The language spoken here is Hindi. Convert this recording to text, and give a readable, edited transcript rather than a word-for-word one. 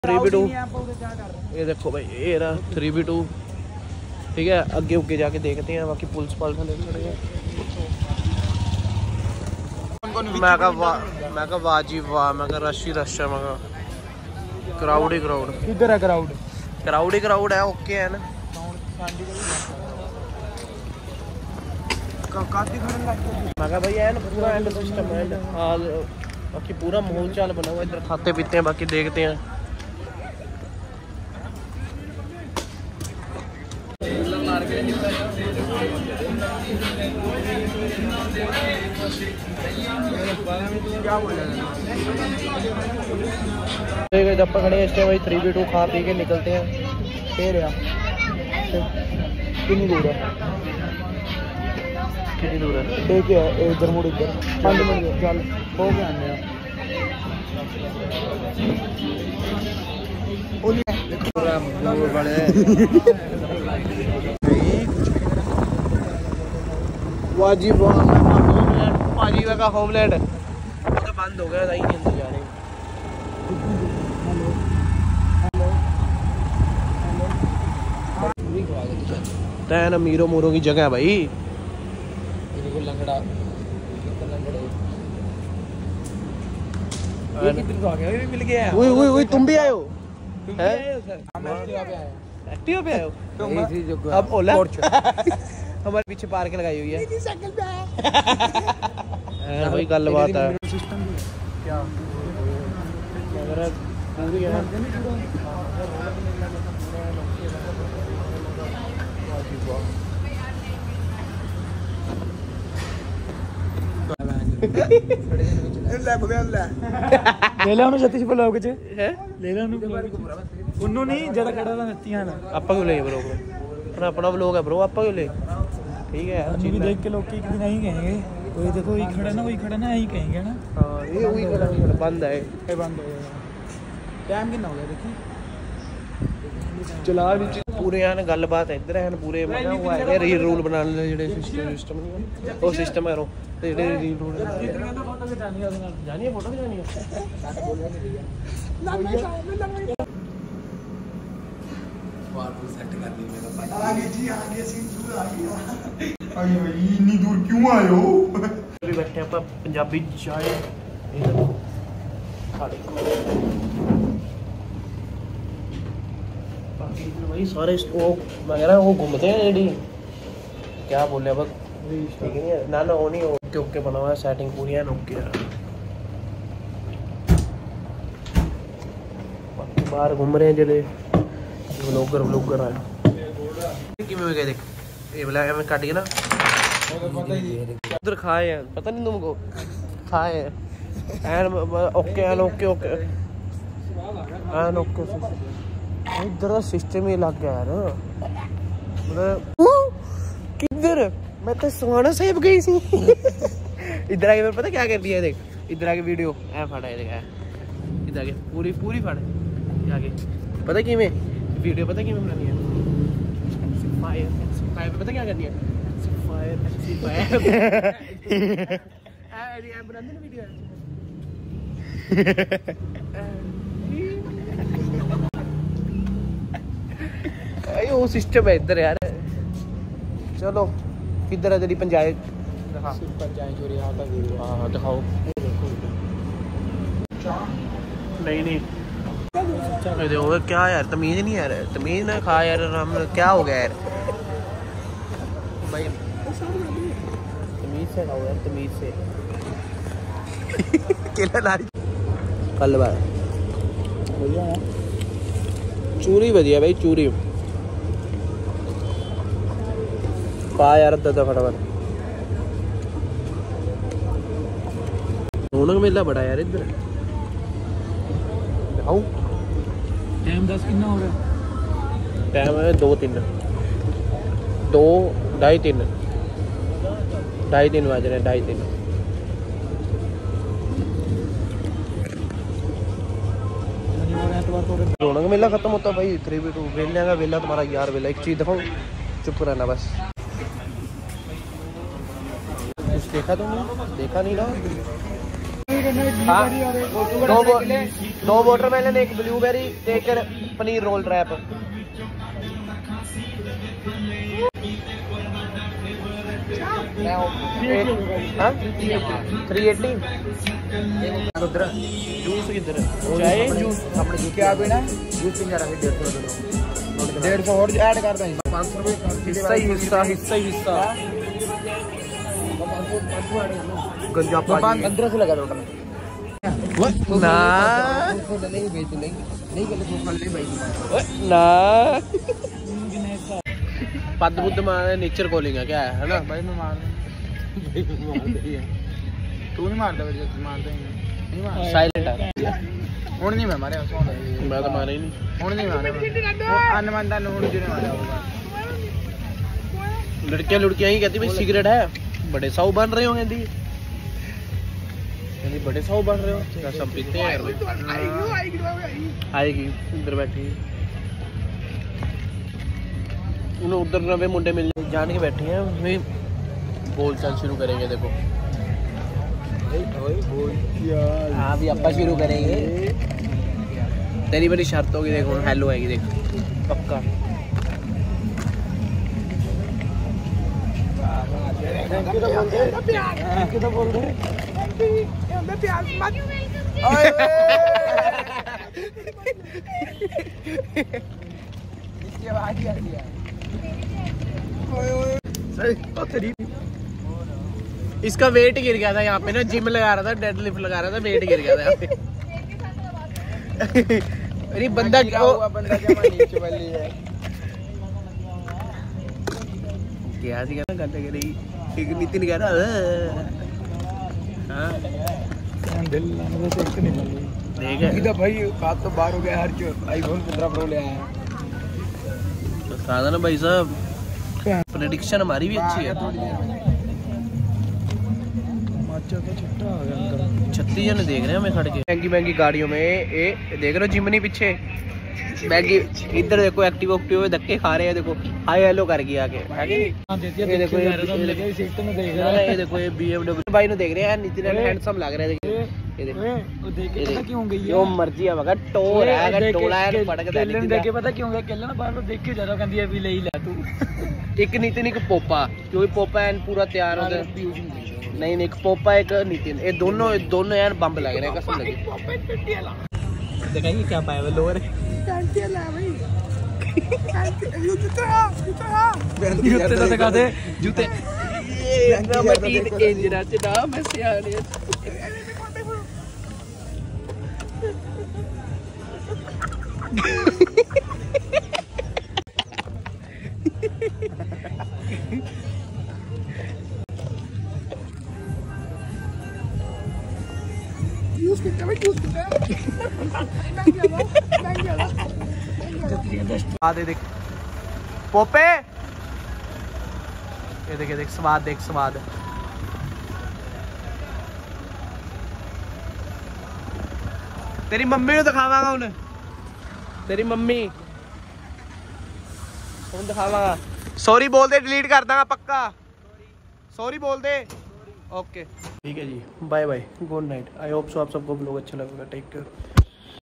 3v2 ये देखो भाई, ये रहा 3v2। ठीक है, आगे उगे जाके देखते हैं। बाकी पुलिस पाल खड़े हैं। मैं कहा वाह जी वाह, मैं कहा रश ही रश है, मैं कहा क्राउड ही क्राउड। किधर है क्राउड? क्राउड ही क्राउड है। ओके है ना। मैं कहा भाई है ना पूरा एंड सिस्टम है। बाकी पूरा माहौल चाल बना हुआ, इधर खाते पीते हैं, बाकी देखते हैं। जब खड़े हैं इस टाइम भाई 3v2 खा पी के निकलते हैं। फिर यार कितनी दूर है? कितनी दूर है? ठीक है, इधर मुड़, इधर 5 मिनट चल हो गया आने। वाजिब पाजी का होमलैंड तो बंद हो गया, नहीं अंदर जा रहे। तैन अमीरों मोरों की जगह है भाई। मिल गया। तुम भी आए हो? एक्टिवा पे आए हो? अब ओला हमारे पीछे पार्क लगाई हुई है। भाई गल बात है। क्या ले ला सतीश ब्लॉग च ले ला उन्हों नहीं जरा खड़ा नत्तियां ना आपा क्यों ले ब्रो? अपना व्लॉग है ब्रो, आपा क्यों ले? ठीक है यार, भी देख के लोग एक दिन नहीं कहेंगे कोई देखो वही खड़ा ना, वही खड़ा ना, यही कहेंगे ना। हां ये वही खड़ा बंद है, ये बंद हो गया। टाइम कितना हो गया देखी चला विच पूरे यार गलबात इधर है पूरे। मतलब वो है री रूल बनाने दे जेडे सिस्टम नहीं वो सिस्टम है रो जेडे री रूल फोटो खिचानी है जानी है, फोटो खिचानी है। वार्पुल सेट कर दी मेरा भाई। आगे जी आगे सीन दूर आ गया। आई भाई इतनी दूर क्यों आए हो? अभी बैठे हैं अपन पंजाबी चाय इधर खाने को। बाकी भाई सारे वो मैं कह रहा वो घूमते हैं जेडी क्या बोले अब ठीक नहीं है ना वो नहीं ओके ओके बना हुआ है, सेटिंग पूरी है ओके है। बाकी बाहर घूम रहे हैं जेडे व्लॉगर आए कि मैं देख ये वाला मैं काट के ना उधर खाए हैं, पता नहीं तुमको खाए हैं N okay N okay okay N okay. इधर का सिस्टम ही अलग है यार। मतलब किधर मैं तो सुहाना साहिब गई सी। इधर आके मैं पता क्या कर दिया, देख इधर आके वीडियो ऐ फटा है, देख इधर आके पूरी पूरी फट आगे पता कि मैं वीडियो पता कि मैं बनानी है फायर पता क्या करनी है फायर बनाते ना वीडियो। वो सिस्टम है इधर यार। चलो किधर है तेरी पंचायत? पंचायत चोरी हाँ दिखाओ। नहीं नहीं देखो क्या यार तमीज नहीं यार, तमीज ना खा यार हम क्या हो गया यार भाई, तमीज से खाओ यार तमीज से। केला नारी कल बार चूरी बढ़िया भाई, चूरी पा यार दादा फटाफट। रौनक मेला बड़ा यार इधर। दिखाओ टाइम 10 कितना हो रहा? टाइम है 2-3 2-2:30 2:30 बज रहे हैं 2:30। रौनक मेला खत्म होता भाई 3v2 वेले का वेला तुम्हारा यार वेला। एक चीज दिखाओ चुप रहना बस। कुछ देखा तुमने? देखा नहीं ना दो वाटरमेलन, एक ब्लूबेरी, एक पनीर रोल रैप। हाँ 380। जूस किधर चाय जूस अपने क्या पीना है? जूस पीना है 150 और ऐड कर दें 500 रुपए हिस्सा गंजा 15 से लगा टोटल ना ना पद बुद्ध मारे नेचर कॉलिंग है क्या है ना भाई? मैं मार तू नहीं मारता नहीं मार साइलेंट है ਹੁਣ ਨਹੀਂ ਮੈਂ ਮਾਰਿਆ ਮੈਂ ਤਾਂ ਮਾਰਿਆ ਹੀ ਨਹੀਂ ਹੁਣ ਨਹੀਂ ਮਾਰਿਆ ਅਨਮੰਦਾ ਨੂੰ ਹੁਣ ਜਿਹਨੇ ਮਾਰਿਆ ਹੋਗਾ लड़कियां ही कहती भाई सिगरेट है बड़े साउ बन रहे हो कहती बड़े साउ बन रहे हो सब पीते हैं आएगी इधर बैठी उन्हें उधर नवे मुंडे मिल जान के बैठे हैं वे बोल चाल शुरू करेंगे देखो हाँ भी अपा शुरू करेंगे तेरी बड़ी शर्त होगी देखो हेलो आएगी देख पक्का इसका वेट गिर गया था यहाँ पे ना जिम लगा रहा था डेड लिफ्ट लगा रहा था वेट गिर गया था यहाँ पे अरे बंदा क्या हुआ बंदा क्या नीचे वाली है क्या सी कहना गंदा करेगी एक नितिन कह रहा हां दिल लाने से एक नहीं देख इधर भाई बात तो बाहर हो गया हर जो आईफोन 15 प्रो ले आया तो साधा ना भाई साहब प्रेडिक्शन हमारी भी अच्छी है छत्तीस जन देख रहे हैं हमें खड़ के महंगी गाड़ियों में ये देख रहे हो जिमनी पीछे महंगी इधर देखो एक्टिव धक्के खा रहे हैं देखो हाय हेलो कर गया आगे ये देखो ये देखो ये BMW भाई ने देख रहे हैं नितिन हैंडसम लग रहा है ये देखो क्यों गई जो मर्जी है मगर टोर है अगर टोला है पटक दे देख के पता क्यों गया केला ना बाहर देख के ज्यादा कहंदी है भी ले ही ले तू एक नितिन एक पोपा क्योंकि पोपा एन पूरा तैयार हो गया नहीं एक पोपा एक नितिन ये दोनों यार बम लग रहे हैं कसम लगी दिखाएंगे क्या पाया वो लोअर जूते तो दिखा दे जूते देख पोपे ये देख स्वाद देख स्वाद तेरी मम्मी को दिखावांगा उन्हें तेरी मम्मी उन्हें दिखावांगा सॉरी बोल दे डिलीट कर दूंगा पक्का सॉरी बोल दे ओके ठीक है जी bye bye good night I hope so आप सबको ब्लॉग अच्छा लगेगा टेक केयर